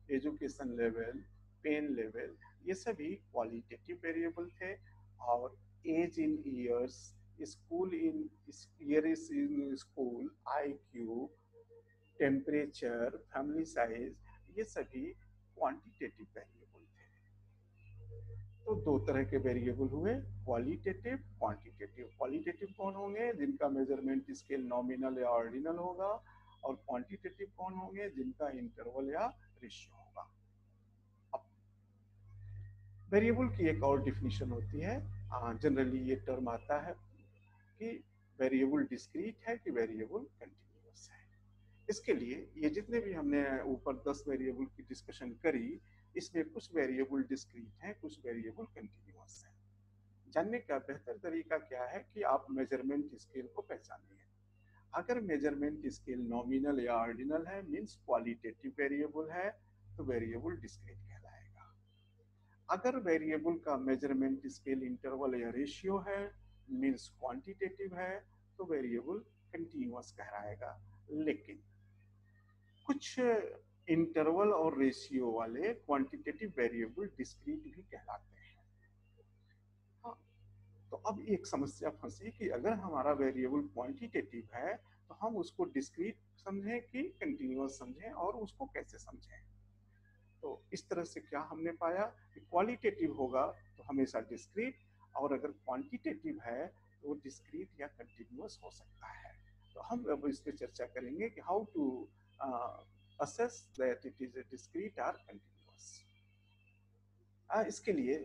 education level, pain level, ये सभी क्वालिटेटिव वेरिएबल थे। और age in years, school in years in school, I Q, temperature, family size, ये सभी क्वांटिटेटिव वेरिएबल थे। तो दो तरह के वेरिएबल हुए, क्वालिटेटिव, क्वांटिटेटिव। क्वालिटेटिव कौन होंगे? जिनका मेजरमेंट स्केल नॉमिनल या ऑर्डिनल होगा। और क्वांटिटेटिव कौन होंगे? जिनका इंटरवल या रेशियो होगा। अब वेरिएबल की एक और डिफिनीशन होती है, जनरली ये टर्म आता है कि वेरिएबल डिस्क्रीट है कि वेरिएबल कंटिन्यूअस है। इसके लिए ये जितने भी हमने ऊपर दस वेरिएबल की डिस्कशन करी, इसमें कुछ वेरिएबल डिस्क्रीट हैं, कुछ वेरिएबल कंटिन्यूअस हैं। जानने का बेहतर तरीका क्या है कि आप मेजरमेंट स्केल को पहचानिए। अगर मेजरमेंट स्केल नॉमिनल या ऑर्डिनल है, मींस क्वालिटेटिव वेरिएबल है, तो वेरिएबल डिस्क्रीट कहलाएगा। अगर वेरिएबल का मेजरमेंट स्केल इंटरवल या रेशियो है, मींस क्वांटिटेटिव है, तो वेरिएबल कंटिन्यूअस कहलाएगा। लेकिन कुछ इंटरवल और रेशियो वाले क्वांटिटेटिव वेरिएबल डिस्क्रीट भी कहलाते हैं। हाँ, तो अब एक समस्या फंसी कि अगर हमारा वेरिएबल क्वांटिटेटिव है तो हम उसको डिस्क्रीट समझें कि कंटिन्यूअस समझें, और उसको कैसे समझें। तो इस तरह से क्या हमने पाया कि क्वालिटेटिव होगा तो हमेशा डिस्क्रीट, और अगर क्वांटिटेटिव है तो डिस्क्रीट या कंटिन्यूअस हो सकता है। तो हम अब इस पर चर्चा करेंगे कि how to assess that it is a discrete or continuous। आ, इसके लिए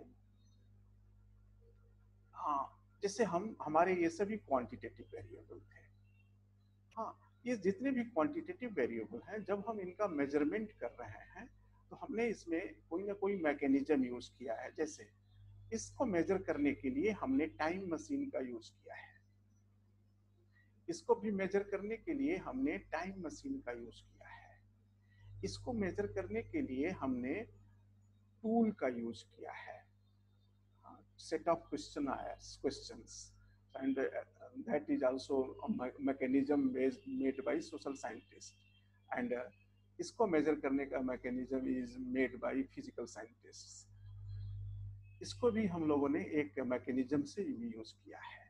हाँ, जैसे हम हमारे ये सभी क्वांटिटेटिव वेरिएबल थे। हाँ, ये जितने भी क्वांटिटेटिव वेरिएबल हैं, जब हम इनका मेजरमेंट कर रहे हैं तो हमने इसमें कोई ना कोई मैकेनिज्म यूज किया है। जैसे इसको मेजर करने के लिए हमने टाइम मशीन का यूज किया है, इसको भी मेजर करने के लिए हमने टाइम मशीन का यूज किया है, इसको मेजर करने के लिए हमने टूल का यूज किया है, set of questionnaires questions, and uh, that is also a mechanism based made by social scientists, and uh, इसको मेजर करने का mechanism is made by physical scientists. इसको भी हम लोगों ने एक मैकेनिज्म से यूज किया है।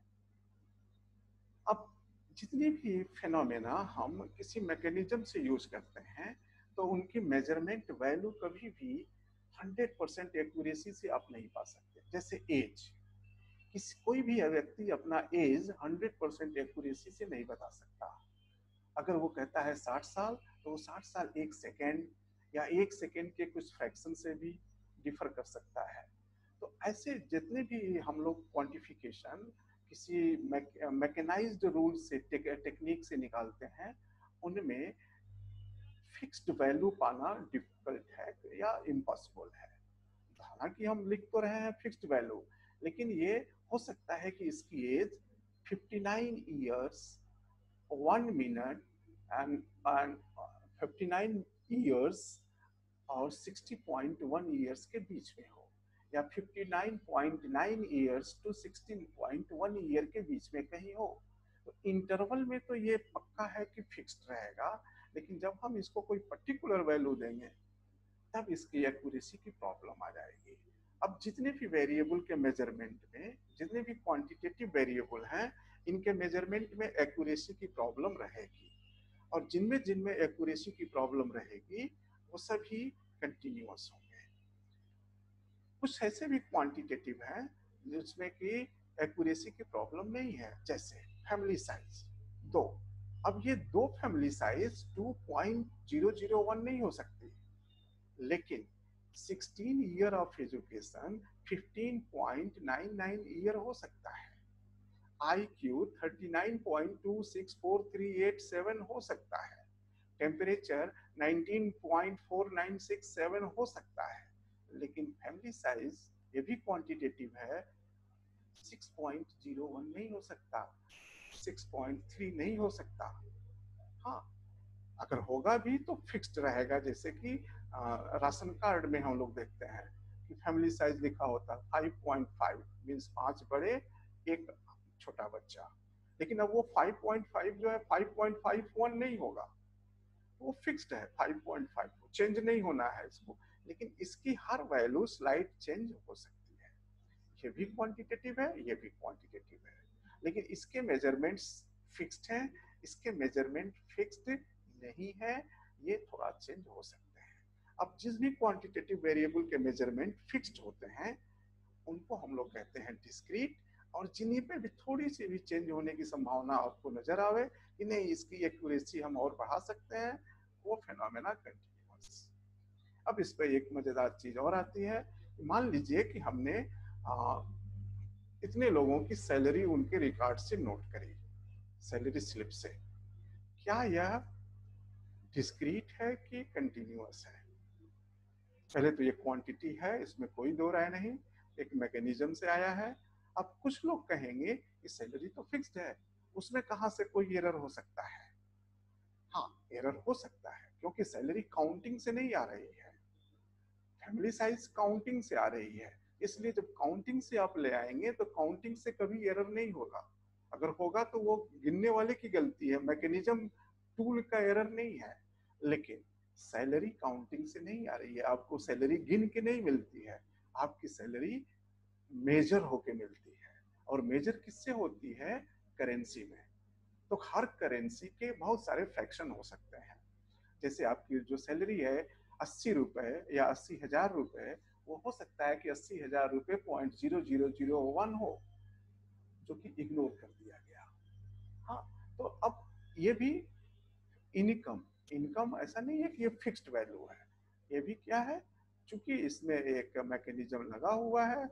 अब जितनी भी फेनोमेना हम किसी मैकेनिज्म से यूज करते हैं तो उनकी मेजरमेंट वैल्यू कभी भी हंड्रेड परसेंट एक्यूरेसी से आप नहीं पा सकते। जैसे एज, किसी कोई भी व्यक्ति अपना एज हंड्रेड परसेंट एक्यूरेसी से नहीं बता सकता। अगर वो कहता है साठ साल, तो वो साठ साल एक सेकेंड या एक सेकेंड के कुछ फ्रैक्शन से भी डिफर कर सकता है। तो ऐसे जितने भी हम लोग क्वांटिफिकेशन किसी मैकेनाइज्ड रूल से टेक, टेक्निक से निकालते हैं, उनमें फिक्स्ड वैल्यू पाना डिफिकल्ट है या इम्पॉसिबल है। हालांकि हम लिख तो रहे हैं फिक्स्ड वैल्यू, लेकिन ये हो सकता है कि इसकी age fifty nine years one minute and and fifty nine years और सिक्सटी पॉइंट वन ईयर्स के बीच में हो, या fifty nine point nine years to sixty point one year के बीच में कहीं हो। तो इंटरवल में तो ये पक्का है कि फिक्स्ड रहेगा, लेकिन जब हम इसको कोई पर्टिकुलर वैल्यू देंगे तब इसकी एक्यूरेसी की प्रॉब्लम आ जाएगी। अब जितने भी वेरिएबल के मेजरमेंट में, जितने भी क्वांटिटेटिव वेरिएबल हैं, इनके मेजरमेंट में एक्यूरेसी की प्रॉब्लम रहेगी, और जिनमें जिनमें एक्यूरेसी की प्रॉब्लम रहेगी वो सभी कंटिन्यूअस होंगे। कुछ ऐसे भी क्वांटिटेटिव हैं जिसमें कि एक्यूरेसी की प्रॉब्लम नहीं है, जैसे फैमिली साइज दो। अब ये दो family size two point zero zero one नहीं हो सकती, लेकिन sixteen year of education fifteen point nine nine year हो सकता है। I Q thirty nine point two six four three eight seven हो सकता है। Temperature nineteen point four nine six seven हो सकता है। लेकिन फैमिली साइज ये भी क्वांटिटेटिव है, सिक्स पॉइंट जीरो वन नहीं हो सकता, सिक्स पॉइंट थ्री नहीं हो सकता। हाँ, अगर होगा भी तो फिक्स्ड रहेगा। जैसे कि राशन कार्ड में हम लोग देखते हैं कि फैमिली साइज लिखा होता है फाइव पॉइंट फाइव, मीन्स पांच बड़े एक छोटा बच्चा, लेकिन अब वो फाइव पॉइंट फाइव जो है फाइव पॉइंट फाइव वन नहीं होगा। वो फिक्स्ड है फाइव पॉइंट फाइव, चेंज नहीं होना है इसको, लेकिन इसकी हर वैल्यू स्लाइड चेंज हो सकती है। ये भी क्वांटिटेटिव है, ये भी क्वांटिटेटिव है, लेकिन इसके मेजरमेंट्स फिक्स्ड हैं, इसके मेजरमेंट फिक्स्ड नहीं है, ये थोड़ा चेंज हो सकते हैं। अब जिस भी क्वांटिटेटिव वेरिएबल के मेजरमेंट फिक्स्ड होते हैं उनको हम लोग कहते हैं डिस्क्रीट, और जिन्हीं पे भी थोड़ी सी भी चेंज होने की संभावना आपको नजर आवे कि नहीं इसकी एक्यूरेसी हम और बढ़ा सकते हैं, वो फेनोमेना कंटिन्यूअस। अब इस पे एक मजेदार चीज और आती है, मान लीजिए कि हमने आ, इतने लोगों की सैलरी उनके रिकॉर्ड से नोट करी, सैलरी स्लिप से, क्या यह डिस्क्रीट है कि कंटिन्यूअस है? पहले तो ये क्वांटिटी है, इसमें कोई दो राय नहीं, एक मैकेनिज्म से आया है। अब कुछ लोग कहेंगे कि सैलरी तो फिक्स्ड है, उसमें कहां से कोई एरर हो सकता है? हाँ, एरर हो सकता है क्योंकि सैलरी काउंटिंग से नहीं आ रही है, फैमिली साइज काउंटिंग से आ रही है, इसलिए जब काउंटिंग से आप ले आएंगे तो काउंटिंग से कभी एरर नहीं होगा। अगर होगा तो वो गिनने वाले की गलती है, मैकेनिज्म टूल का एरर नहीं है। लेकिन सैलरी काउंटिंग से नहीं आ रही है, आपको सैलरी गिन के नहीं मिलती है, आपकी सैलरी मेजर होके मिलती है, और मेजर किससे होती है? करेंसी में। तो हर करेंसी के बहुत सारे फ्रैक्शन हो सकते हैं, जैसे आपकी जो सैलरी है अस्सी रुपए या अस्सी हजार रुपए, वो हो सकता है कि अस्सी हजार रुपए point zero zero zero one हो, जो कि इग्नोर कर दिया गया। हाँ, तो अब ये भी इनकम, इनकम ऐसा नहीं है कि ये फिक्स्ड वैल्यू है, ये भी क्या है, चूंकि इसमें एक मैकेनिज्म लगा हुआ है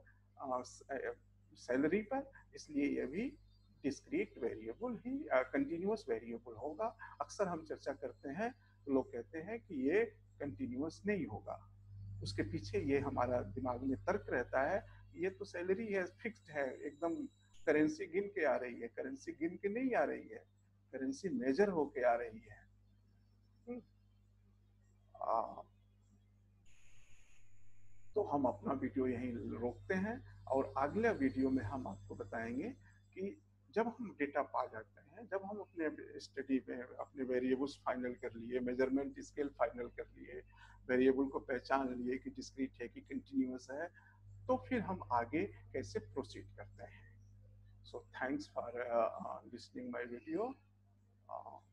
सैलरी पर, इसलिए ये भी डिस्क्रीट वेरिएबल ही कंटिन्यूअस वेरिएबल होगा। अक्सर हम चर्चा करते हैं तो लोग कहते हैं कि ये कंटिन्यूअस नहीं होगा, उसके पीछे ये हमारा दिमाग में तर्क रहता है, ये तो सैलरी है, फिक्स्ड है एकदम, करेंसी गिन के आ रही है, करेंसी गिन के नहीं आ रही है, करेंसी मेजर होके आ रही है। आ, तो हम अपना वीडियो यहीं रोकते हैं, और अगले वीडियो में हम आपको बताएंगे कि जब हम डेटा पा जाते हैं, जब हम अपने स्टडी में अपने वेरिएबल्स फाइनल कर लिए, मेजरमेंट स्केल फाइनल कर लिए, वेरिएबल को पहचान लिए कि डिस्क्रीट है कि कंटिन्यूअस है, तो फिर हम आगे कैसे प्रोसीड करते हैं। So thanks for listening my video.